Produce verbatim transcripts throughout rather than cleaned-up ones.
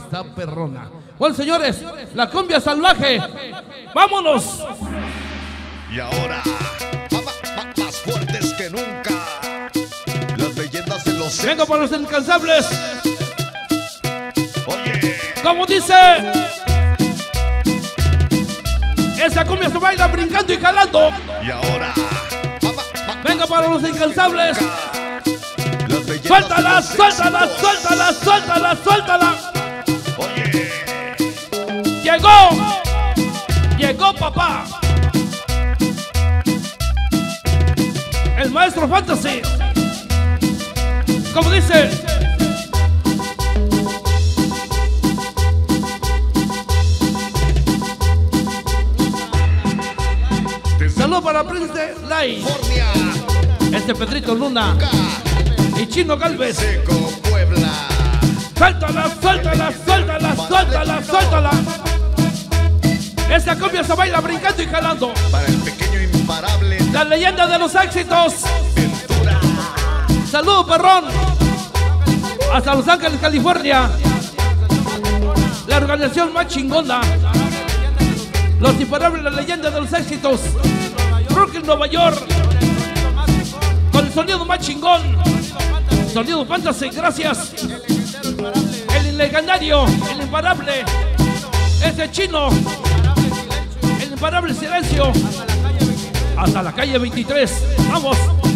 está perrona. Bueno, señores, la cumbia salvaje. ¡Vámonos! Y ahora, más fuertes que nunca, las leyendas de los... Venga para los incansables. Oye, Como dice, esa cumbia se baila brincando y jalando. y ahora, Venga para los incansables. las leyendas Suéltala, de los suéltala, éxitos. suéltala, suéltala, suéltala. Oye, Llegó, llegó papá, el maestro Fantasy. Como dice, saludos para Prince Lai, California, este Pedrito Luna y Chino Galvez. Seco, Puebla. Suéltala, suéltala, suéltala, suéltala, suéltala. Esta cumbia se baila brincando y jalando. Para el pequeño imparable La leyenda de los éxitos. Ventura. Saludos, perrón. Hasta Los Ángeles, California. La organización más chingona. Los imparables, la leyenda de los éxitos. Brooklyn, Nueva York. Con el sonido más chingón. Sonido Fantasy, gracias. El legendario, el imparable. Ese chino. El imparable silencio. Hasta la calle veintitrés. Vamos.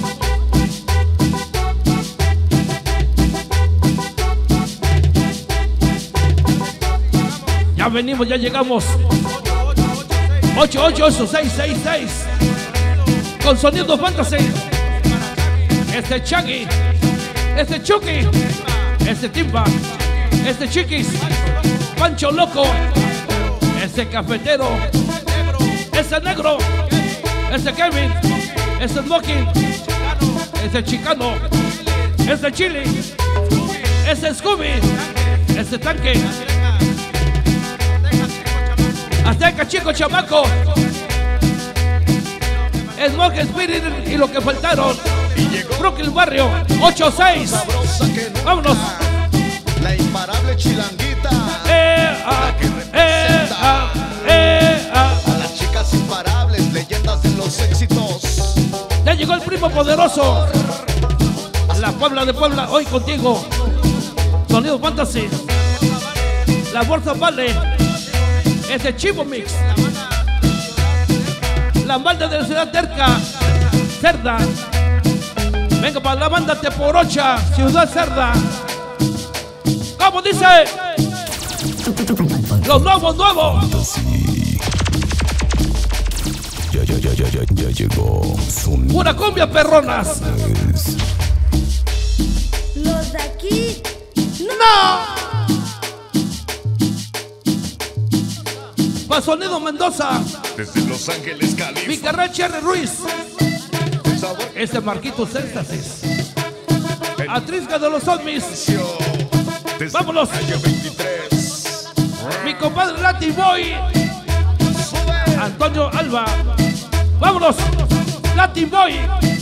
Ya venimos, ya llegamos. ocho ocho ocho seis seis seis. Con sonido Fantasy. Este Chaggy. Este Chucky. Este Timba. Este Chiquis. Pancho Loco. Este Cafetero. Este Negro. Este Kevin. Este Smoking. Este Chicano. Este Chili. Este Scooby. Este Tanque. Azteca, Chico, Chamaco. Smoke Spirit y lo que faltaron. Y llegó Brooklyn Barrio. ocho seis. sabrosa que nunca. Vámonos. La imparable chilanguita. Eh, ah, eh, ah, eh, ah. A las chicas imparables, leyendas de los éxitos. Ya llegó el primo poderoso. La Puebla de Puebla, hoy contigo. Sonido Fantasy. La Bolsa Vale. Este Chivo Mix. La banda de la ciudad terca. Cerda. Venga para la banda Teporocha, Ciudad Cerda. ¿Cómo dice? Los nuevos, nuevos. Sí. Ya, ya, ya, ya, ya, ya llegó. Son Pura cumbia, perronas. Los de aquí. ¡No! Pa' Sonido Mendoza. Desde Los Ángeles, Mi California. carnal Cherry Ruiz. El sabor Este Marquitos Éxtasis. el Atrisca de los Osmis. inicio. Desde Vámonos. Calle veintitrés. Mi compadre Latin Boy. Sube. Antonio Alba. Vámonos. Latin Boy.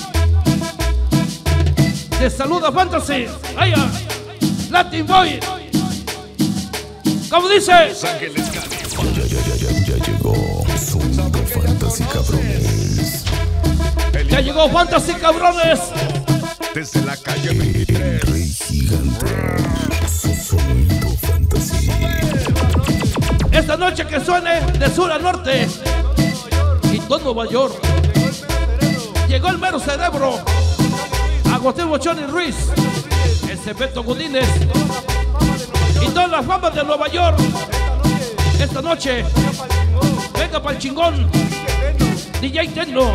Te saluda Fantasy. Allá. Latin Boy. ¿Cómo dice? Los Ángeles, California. ya, ya, ya, ya, ya llegó. Sonido Fantasy, cabrones. El Ya llegó Fantasy, cabrones. Desde la calle El veintitrés. rey gigante. Su Sonido Fantasy. Esta noche que suene de sur a norte y todo Nueva York. Llegó el mero cerebro. Agustín Bochón y Ruiz. Ese Beto Godínez. Y toda la fama de Nueva York. Esta noche. Venga para el chingón. D J Tecno.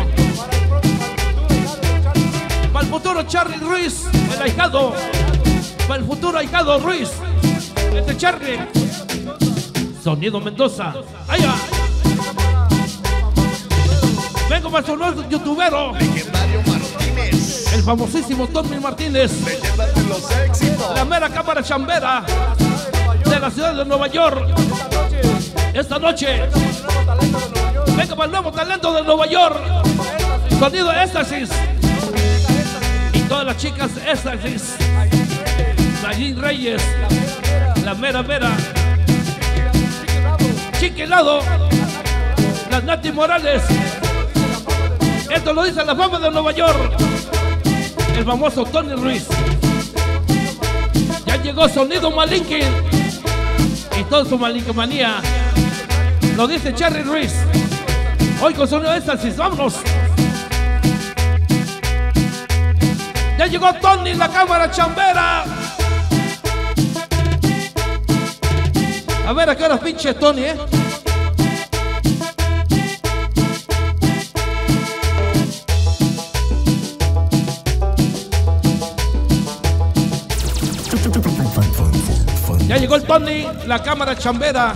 Para el futuro Charlie Ruiz. El ahijado. Para el futuro ahijado Ruiz. Este Charlie. Sonido Mendoza. Allá. Vengo para su nuevo youtubero. Legendario Martínez. El famosísimo Tommy Martínez. Leyendas de los éxitos. La mera cámara chambera de la ciudad de Nueva York. Esta noche. Venga para el nuevo talento de Nueva York. Sonido Éxtasis. Y todas las chicas Éxtasis. Nayín Reyes. La mera mera. Chiquilado, la Nati Morales. Esto lo dice la fama de Nueva York, el famoso Tony Ruiz. Ya llegó Sonido Malinkin y toda su malinquemanía. Lo dice Cherry Ruiz. Hoy con sonido de éxtasis, vámonos. Ya llegó Tony, la cámara chambera. A ver a qué hora pinche Tony, eh. Ya llegó el Tony, la cámara chambera.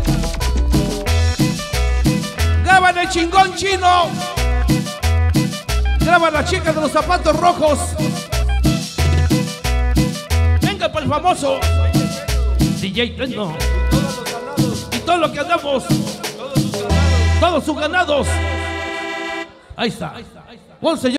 Graban el chingón chino. Graban las chicas de los zapatos rojos. Venga para el famoso D J Treno. Y todo lo que andamos, todos sus ganados. Ahí está. Ponce.